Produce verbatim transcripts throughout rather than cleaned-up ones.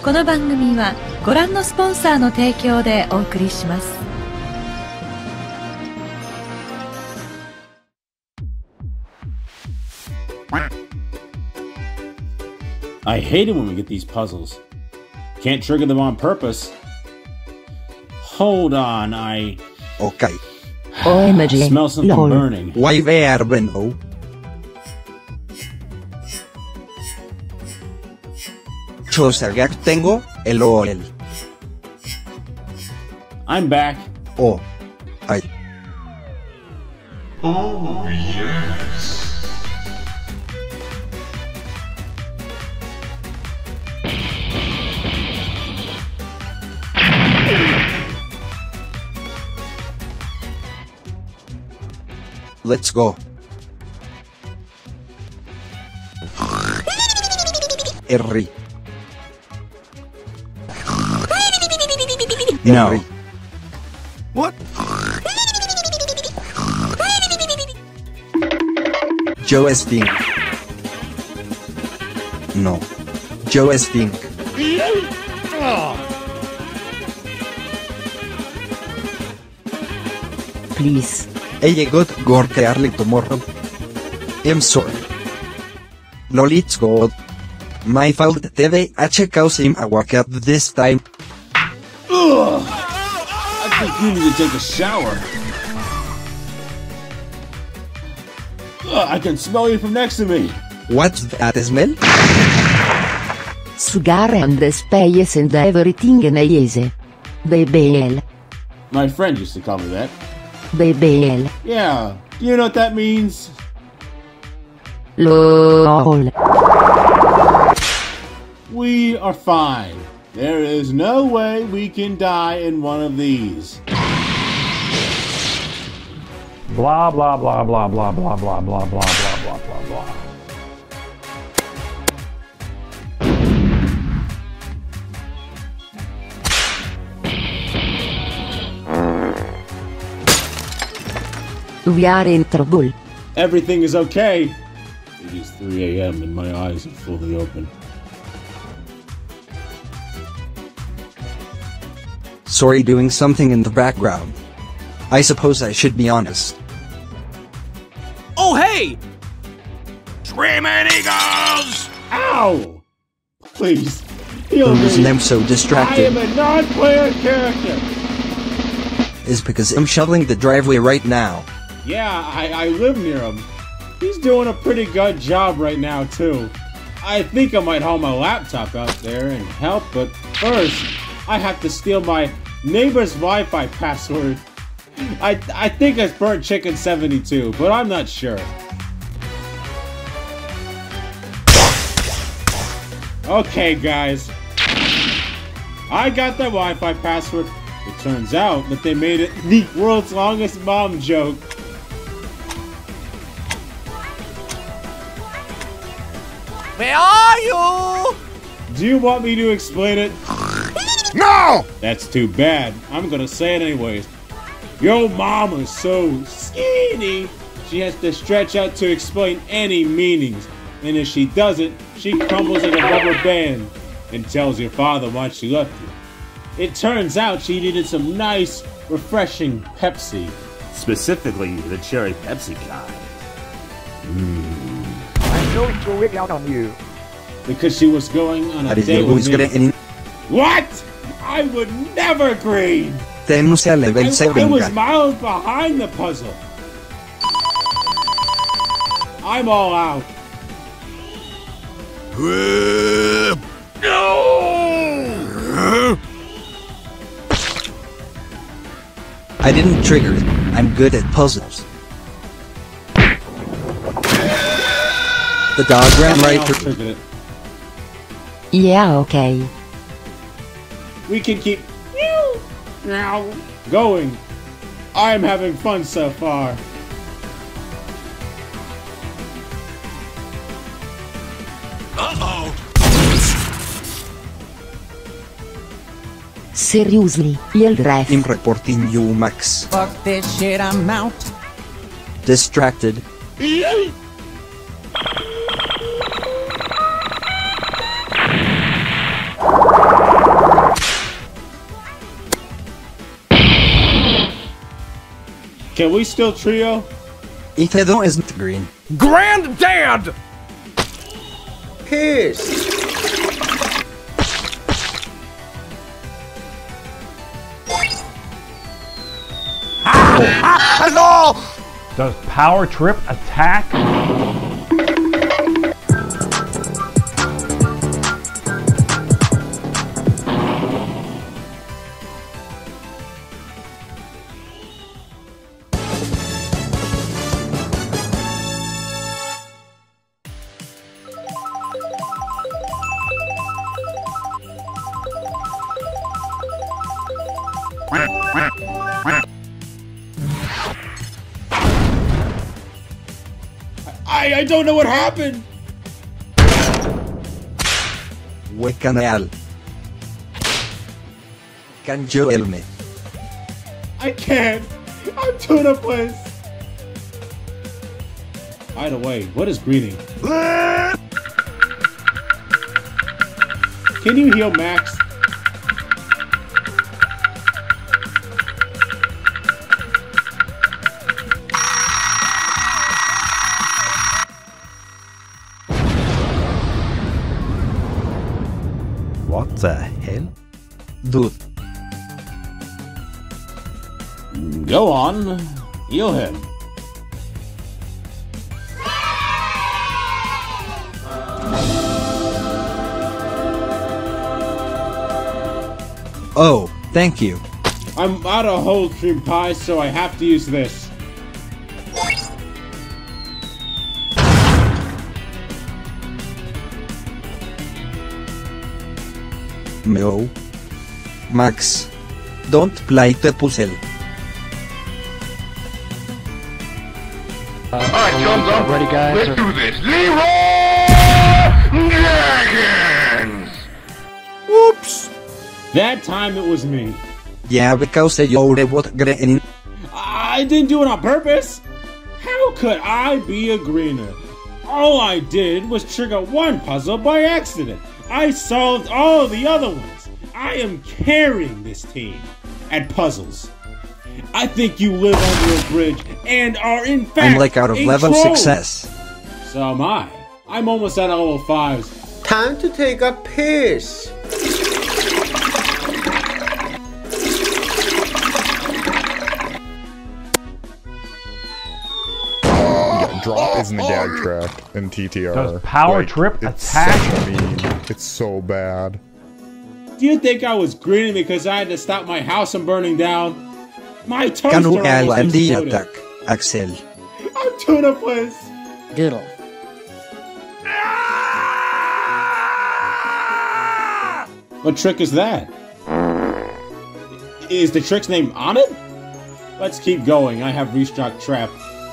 この番組はご覧のスポンサーの提供でお送りします。 I hate it when we get these puzzles. Can't trigger them on purpose. Hold on, I... Okay. O M G. Smell something Lol. burning. Why verbeno? Chosargak tengo, el olel. I'm back. Oh. Ay. Oh, yes. Let's go. Erri. No. Erri. What? Joe Stink. No. Joe Stink. Please. Ella got work early tomorrow. I'm sorry. No, let's go. My fault. T V H causing a wake up this time. Ugh! I think you need to take a shower. Ugh, I can smell you from next to me. What's that smell? Sugar and space and everything in easy. B B L. My friend used to call me that. B B L. Yeah, do you know what that means? LOL. We are fine. There is no way we can die in one of these. Blah blah blah blah blah blah blah blah blah blah blah blah blah. We are in trouble. Everything is okay. It is three A M and my eyes are fully open. Sorry, doing something in the background. I suppose I should be honest. Oh, hey! Screaming Eagles! Ow! Please, heal The reason me. I'm so I distracted am a non-player character. is because I'm shoveling the driveway right now. Yeah, I, I live near him. He's doing a pretty good job right now, too. I think I might haul my laptop out there and help, but first, I have to steal my neighbor's Wi-Fi password. I, I think it's Burnt Chicken seventy-two, but I'm not sure. Okay, guys. I got the Wi-Fi password. It turns out that they made it the world's longest mom joke. Where are you? Do you want me to explain it? No! That's too bad. I'm gonna say it anyways. Your mom is so skinny, she has to stretch out to explain any meanings. And if she doesn't, she crumbles like a rubber band and tells your father why she left you. It turns out she needed some nice, refreshing Pepsi. Specifically, the cherry Pepsi kind. Mm. I'm going to wig out on you. Because she was going on a I date didn't know with who's me. gonna in. What? I would never agree! Tenemos a level I, I seven. was miles behind the puzzle. I'm all out. No! I didn't trigger it. I'm good at puzzles. The dog ran Something right else through. triggered it. Yeah, okay. We can keep going. I'm having fun so far. Uh-oh! Seriously, il ref. I'm reporting you, Max. Fuck this shit, I'm out. Distracted. Can we still trio? Ifedo isn't green. Granddad! Piss! Hello! Does Power Trip attack? I, I don't know what happened! Wecanal. Can you help me? I can't! I'm tuna place! By the way, what is breathing? Can you heal Max? What the hell? Dude. Go on. Heal him. Oh, thank you. I'm out of whole cream pie, so I have to use this. No. Max. Don't play the puzzle. Alright, chums up. Ready, guys? Let's do this. Leroy Dragons! Whoops! That time it was me. Yeah, because you're what green. I didn't do it on purpose. How could I be a greener? All I did was trigger one puzzle by accident. I solved all the other ones. I am carrying this team at puzzles. I think you live under a bridge and are in fact I'm like out of a level troll. success. So am I. I'm almost at level fives. Time to take a piss! Drop is in the gag track in T T R. Does Power Like, Trip it's attack? so mean. It's so bad. Do you think I was greening because I had to stop my house from burning down? My toaster Can you almost end the exploded. attack, Axel? I'm tuna place. Doodle. What trick is that? Is the trick's name on it? Let's keep going. I have restock trap.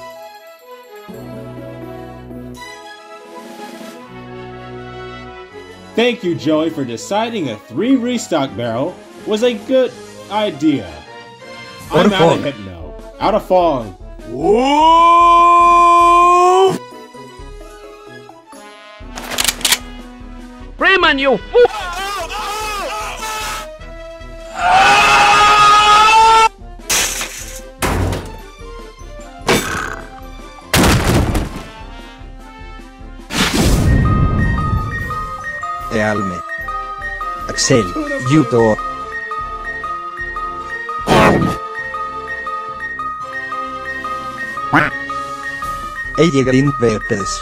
Thank you, Joey, for deciding a three restock barrel was a good idea. Out I'm of out of fog. hypno. Out of fog. Whoa! Freeman, you fool! Help Axel, you do. Ella green purples.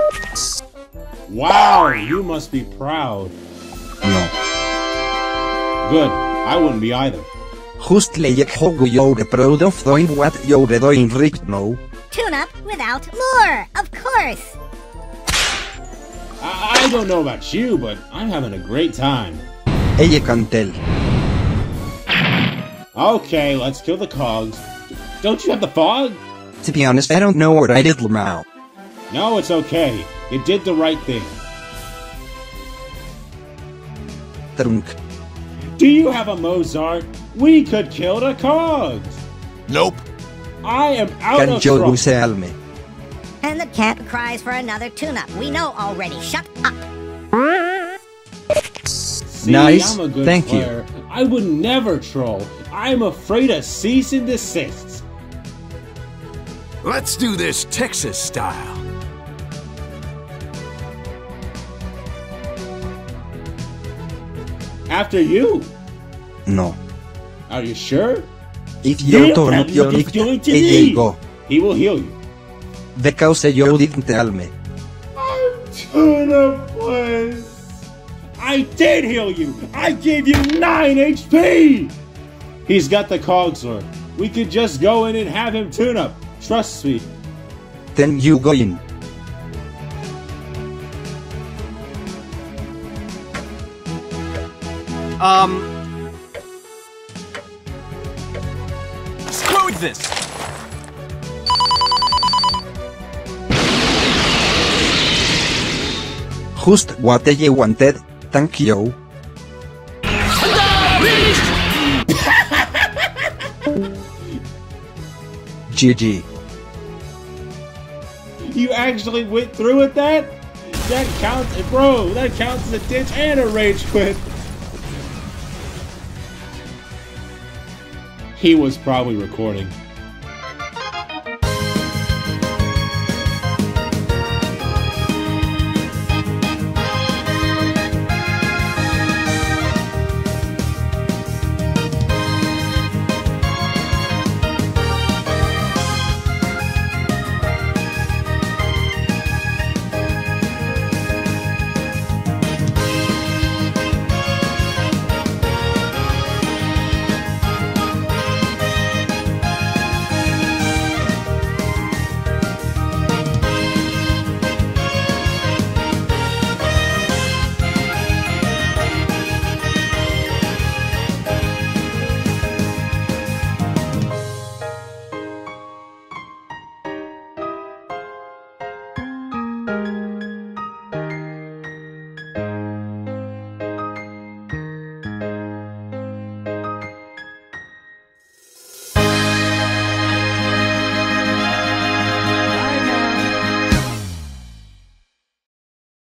Wow, you must be proud. No. Good. I wouldn't be either. Just like how you're proud of doing what you're doing right now. Tune up without lure, of course. I, I don't know about you, but I'm having a great time. Ella can tell. Okay, let's kill the cogs. Don't you have the fog? To be honest, I don't know what I did now. No, it's okay. You did the right thing. Trunk. Do you have a Mozart? We could kill the cogs. Nope. I am out Can of you trouble. tell me? And the cat cries for another tune-up. We know already. Shut up. See, Nice. I'm a good Thank you. player. I would never troll. I'm afraid of cease and desists. Let's do this Texas style. After you? No. Are you sure? If you don't Tell me your what he's lift, doing to he me. go. He will heal you. Because you didn't tell me. Tuna, please. I did heal you. I gave you nine H P. He's got the cogsword. We could just go in and have him tune up. Trust me. Then you go in. Um... Screw this! Just what you wanted, thank you. G G. You actually went through with that? That counts, bro, that counts as a ditch and a rage quit. He was probably recording.